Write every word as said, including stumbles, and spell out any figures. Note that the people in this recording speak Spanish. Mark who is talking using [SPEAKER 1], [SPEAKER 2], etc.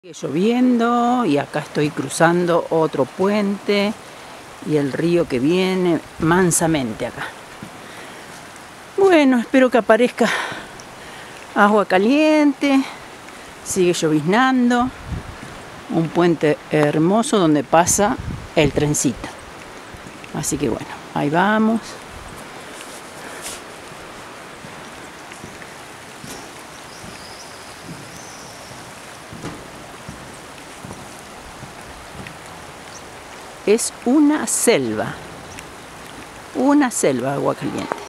[SPEAKER 1] Sigue lloviendo y acá estoy cruzando otro puente y el río que viene mansamente acá. Bueno, espero que aparezca agua caliente. Sigue lloviznando. Un puente hermoso donde pasa el trencito. Así que bueno, ahí vamos. Es una selva, una selva Agua Caliente.